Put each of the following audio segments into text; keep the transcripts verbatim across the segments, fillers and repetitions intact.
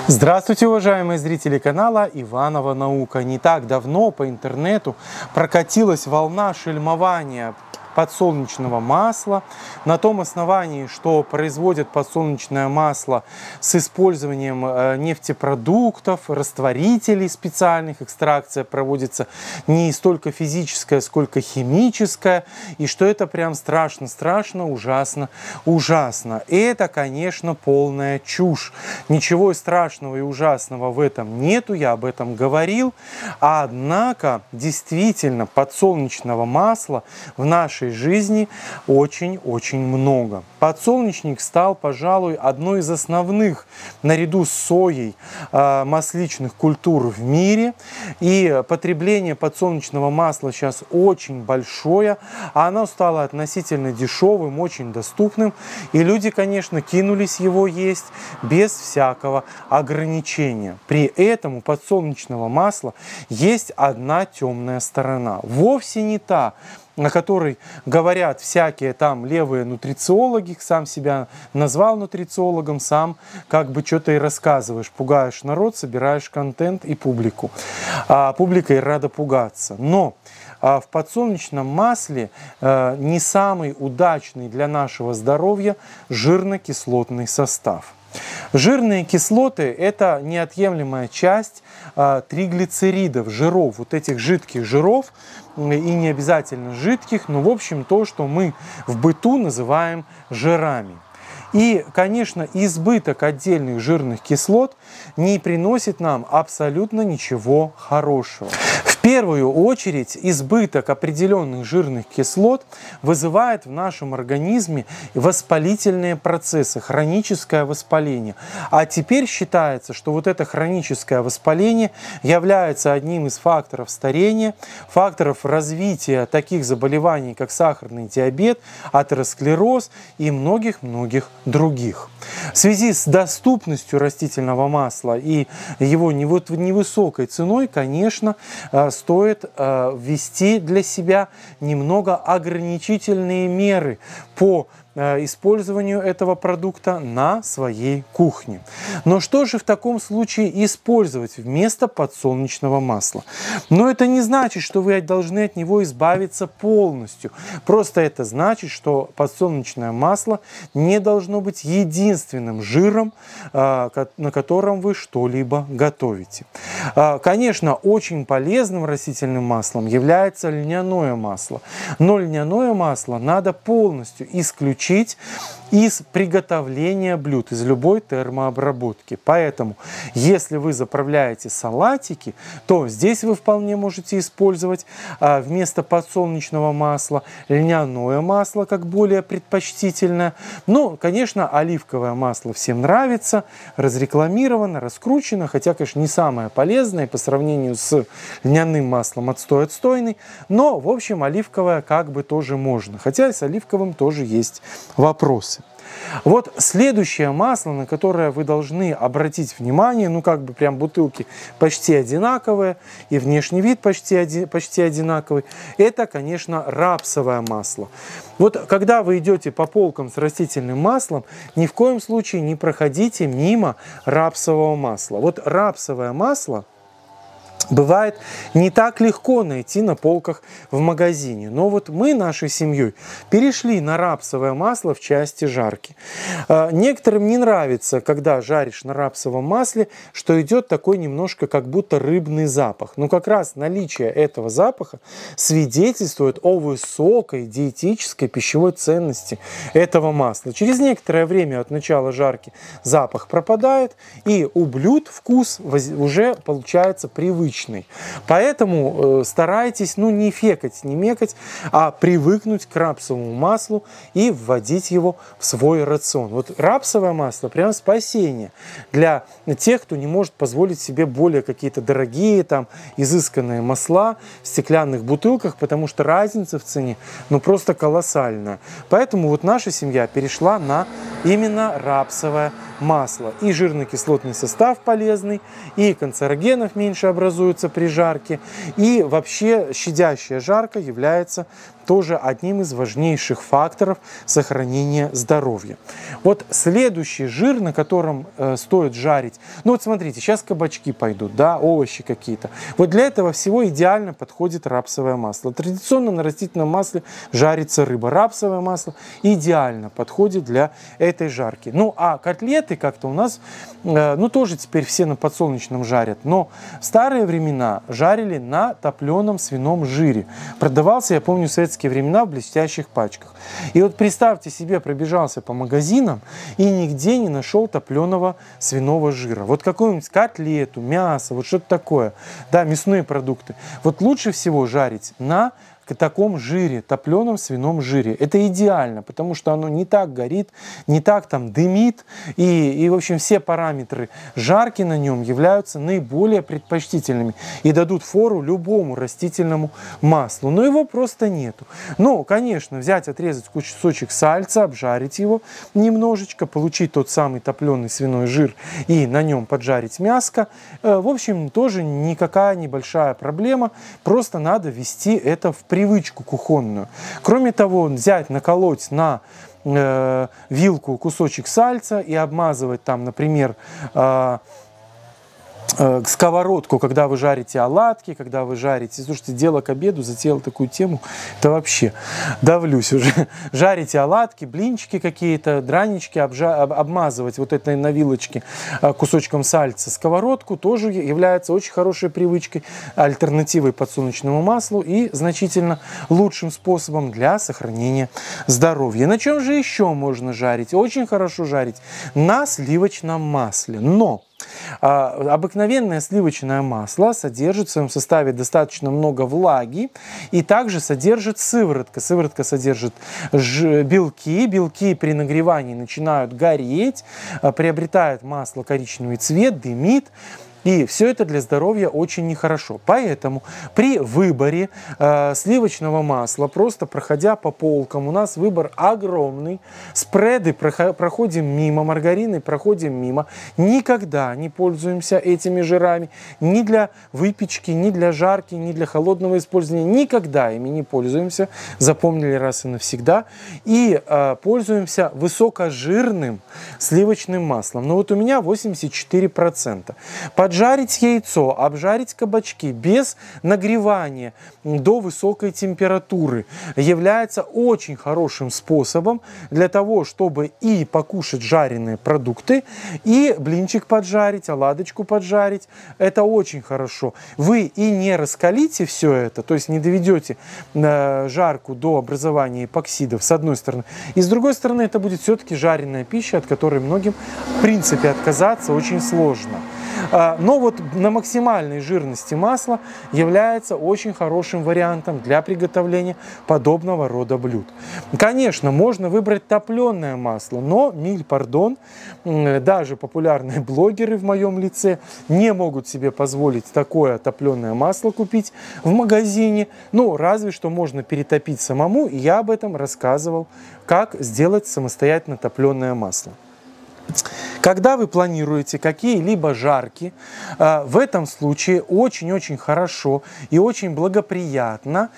Здравствуйте, уважаемые зрители канала Иванова Наука. Не так давно по интернету прокатилась волна шельмования подсолнечного масла на том основании, что производят подсолнечное масло с использованием нефтепродуктов, растворителей специальных, экстракция проводится не столько физическая, сколько химическая, и что это прям страшно-страшно, ужасно, ужасно. Это, конечно, полная чушь. Ничего страшного и ужасного в этом нету, я об этом говорил, однако действительно подсолнечного масла в нашей жизни очень-очень много. Подсолнечник стал, пожалуй, одной из основных, наряду с соей, масличных культур в мире. И потребление подсолнечного масла сейчас очень большое. Оно стало относительно дешевым, очень доступным. И люди, конечно, кинулись его есть без всякого ограничения. При этом у подсолнечного масла есть одна темная сторона. Вовсе не та, на которой говорят всякие там левые нутрициологи, сам себя назвал нутрициологом, сам как бы что-то и рассказываешь, пугаешь народ, собираешь контент и публику. А публика и рада пугаться. Но а в подсолнечном масле а, не самый удачный для нашего здоровья жирно-кислотный состав. Жирные кислоты – это неотъемлемая часть а, триглицеридов, жиров, вот этих жидких жиров, и не обязательно жидких, но в общем то, что мы в быту называем жирами. И, конечно, избыток отдельных жирных кислот не приносит нам абсолютно ничего хорошего. В первую очередь избыток определенных жирных кислот вызывает в нашем организме воспалительные процессы, хроническое воспаление. А теперь считается, что вот это хроническое воспаление является одним из факторов старения, факторов развития таких заболеваний, как сахарный диабет, атеросклероз и многих-многих других. В связи с доступностью растительного масла и его невысокой ценой, конечно, стоит ввести для себя немного ограничительные меры по использованию этого продукта на своей кухне. Но что же в таком случае использовать вместо подсолнечного масла? Но это не значит, что вы должны от него избавиться полностью. Просто это значит, что подсолнечное масло не должно быть единственным жиром, на котором вы что-либо готовите. Конечно, очень полезным растительным маслом является льняное масло. Но льняное масло надо полностью исключить из приготовления блюд, из любой термообработки. Поэтому, если вы заправляете салатики, то здесь вы вполне можете использовать а, вместо подсолнечного масла льняное масло, как более предпочтительное. Ну, конечно, оливковое масло всем нравится, разрекламировано, раскручено, хотя, конечно, не самое полезное по сравнению с льняным маслом, отстой отстойный, но, в общем, оливковое как бы тоже можно, хотя и с оливковым тоже есть вопросы. Вот следующее масло, на которое вы должны обратить внимание, ну как бы прям бутылки почти одинаковые и внешний вид почти, оди, почти одинаковый, это, конечно, рапсовое масло. Вот когда вы идете по полкам с растительным маслом, ни в коем случае не проходите мимо рапсового масла. Вот рапсовое масло бывает не так легко найти на полках в магазине. Но вот мы нашей семьей перешли на рапсовое масло в части жарки. Некоторым не нравится, когда жаришь на рапсовом масле, что идет такой немножко как будто рыбный запах. Но как раз наличие этого запаха свидетельствует о высокой диетической пищевой ценности этого масла. Через некоторое время от начала жарки запах пропадает, и у блюд вкус уже получается привычный. Поэтому э, старайтесь, ну, не фекать, не мекать, а привыкнуть к рапсовому маслу и вводить его в свой рацион. Вот рапсовое масло прям спасение для тех, кто не может позволить себе более какие-то дорогие, там, изысканные масла в стеклянных бутылках, потому что разница в цене, ну, просто колоссальная. Поэтому вот наша семья перешла на именно рапсовое масла. И жирно-кислотный состав полезный, и канцерогенов меньше образуется при жарке, и вообще щадящая жарка является тоже одним из важнейших факторов сохранения здоровья. Вот следующий жир, на котором э, стоит жарить, ну вот смотрите, сейчас кабачки пойдут, да, овощи какие-то. Вот для этого всего идеально подходит рапсовое масло. Традиционно на растительном масле жарится рыба. Рапсовое масло идеально подходит для этой жарки. Ну а котлеты как-то у нас, э, ну тоже теперь все на подсолнечном жарят, но в старые времена жарили на топленом свином жире. Продавался, я помню, в советские времена в блестящих пачках. И вот представьте себе, пробежался по магазинам и нигде не нашел топленого свиного жира. Вот какую-нибудь котлету, мясо, вот что-то такое, да, мясные продукты. Вот лучше всего жарить на таком жире, топленом свином жире. Это идеально, потому что оно не так горит, не так там дымит, и, и в общем, все параметры жарки на нем являются наиболее предпочтительными и дадут фору любому растительному маслу. Но его просто нету. Ну, конечно, взять, отрезать кусочек сальца, обжарить его немножечко, получить тот самый топленый свиной жир и на нем поджарить мяско. В общем, тоже никакая небольшая проблема, просто надо ввести это в привычку кухонную. Кроме того, взять, наколоть на э, вилку кусочек сальца и обмазывать там, например, э, э, сковородку, когда вы жарите оладьки, когда вы жарите, слушайте, дело к обеду, затеял такую тему, это вообще давлюсь уже. Жарите оладьки, блинчики какие-то, дранички, обжа, об, обмазывать вот этой на вилочке э, кусочком сальца сковородку тоже является очень хорошей привычкой, альтернативой подсолнечному маслу и значительно лучшим способом для сохранения здоровья. На чем же еще можно жарить? Очень хорошо жарить на сливочном масле. Но а, обыкновенное сливочное масло содержит в своем составе достаточно много влаги и также содержит сыворотка. Сыворотка содержит ж, белки. Белки при нагревании начинают гореть, а, приобретает масло коричневый цвет, дымит. И все это для здоровья очень нехорошо. Поэтому при выборе э, сливочного масла, просто проходя по полкам, у нас выбор огромный. Спреды проходим мимо, маргарины проходим мимо. Никогда не пользуемся этими жирами ни для выпечки, ни для жарки, ни для холодного использования. Никогда ими не пользуемся. Запомнили раз и навсегда. И э, пользуемся высокожирным сливочным маслом. Но вот у меня восемьдесят четыре процента. Поджарить яйцо, обжарить кабачки без нагревания до высокой температуры является очень хорошим способом для того, чтобы и покушать жареные продукты, и блинчик поджарить, оладочку поджарить. Это очень хорошо. Вы и не раскалите все это, то есть не доведете э, жарку до образования эпоксидов, с одной стороны. И с другой стороны, это будет все-таки жареная пища, от которой многим, в принципе, отказаться очень сложно. Но вот на максимальной жирности масла является очень хорошим вариантом для приготовления подобного рода блюд. Конечно, можно выбрать топленое масло, но, миль пардон, даже популярные блогеры в моем лице не могут себе позволить такое топленое масло купить в магазине. Ну, разве что можно перетопить самому, и я об этом рассказывал, как сделать самостоятельно топленое масло. Когда вы планируете какие-либо жарки, в этом случае очень-очень хорошо и очень благоприятно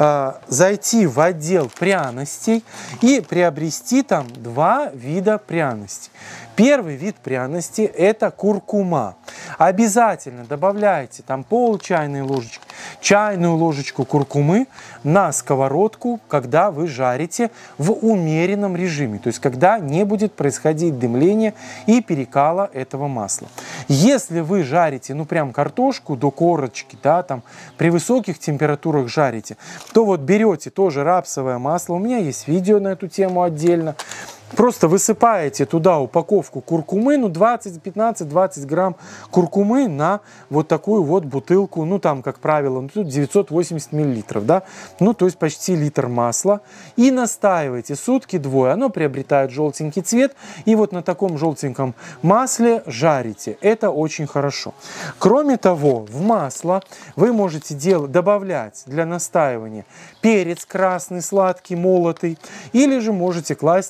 зайти в отдел пряностей и приобрести там два вида пряностей. Первый вид пряности – это куркума. Обязательно добавляйте там пол чайной ложечки, чайную ложечку куркумы на сковородку, когда вы жарите в умеренном режиме, то есть когда не будет происходить дымление и перекала этого масла. Если вы жарите, ну прям картошку до корочки, да, там при высоких температурах жарите, то вот берете тоже рапсовое масло, у меня есть видео на эту тему отдельно. Просто высыпаете туда упаковку куркумы, ну двадцать, пятнадцать, двадцать грамм куркумы на вот такую вот бутылку, ну там, как правило, ну, тут девятьсот восемьдесят миллилитров, да, ну то есть почти литр масла. И настаиваете сутки-двое, оно приобретает желтенький цвет, и вот на таком желтеньком масле жарите. Это очень хорошо. Кроме того, в масло вы можете делать, добавлять для настаивания перец красный, сладкий, молотый, или же можете класть на сковородку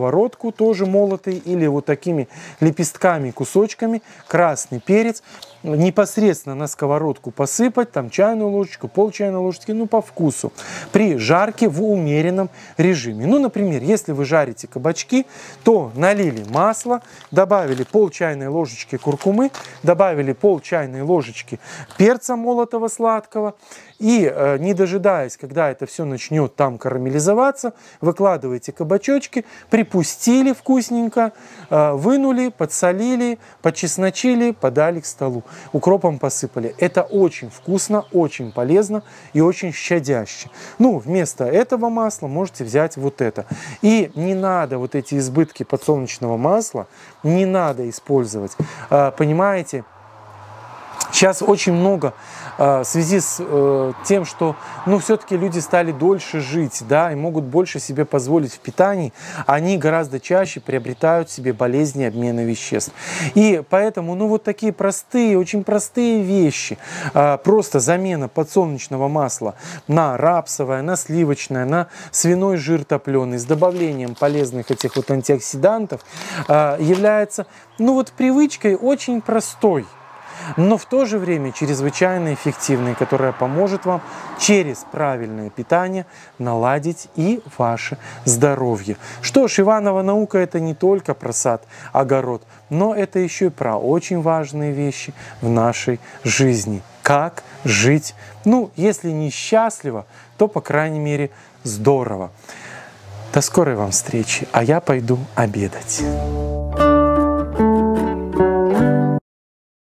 сковородку, тоже молотый, или вот такими лепестками, кусочками, красный перец, непосредственно на сковородку посыпать, там чайную ложечку, пол чайной ложечки, ну по вкусу, при жарке в умеренном режиме. Ну, например, если вы жарите кабачки, то налили масло, добавили пол чайной ложечки куркумы, добавили пол чайной ложечки перца молотого сладкого, и, э, не дожидаясь, когда это все начнет там карамелизоваться, выкладываете кабачочки, припустили вкусненько, э, вынули, подсолили, почесночили, подали к столу. Укропом посыпали. Это очень вкусно, очень полезно и очень щадяще. Ну, вместо этого масла можете взять вот это. И не надо вот эти избытки подсолнечного масла, не надо использовать. Э, понимаете? Сейчас очень много э, в связи с э, тем, что ну, все-таки люди стали дольше жить, да, и могут больше себе позволить в питании, они гораздо чаще приобретают себе болезни обмена веществ. И поэтому, ну, вот такие простые, очень простые вещи, э, просто замена подсолнечного масла на рапсовое, на сливочное, на свиной жир топленый с добавлением полезных этих вот антиоксидантов э, является, ну, вот привычкой очень простой, но в то же время чрезвычайно эффективной, которая поможет вам через правильное питание наладить и ваше здоровье. Что ж, Иванова наука — это не только про сад, огород, но это еще и про очень важные вещи в нашей жизни. Как жить, ну, если не счастливо, то, по крайней мере, здорово. До скорой вам встречи, а я пойду обедать.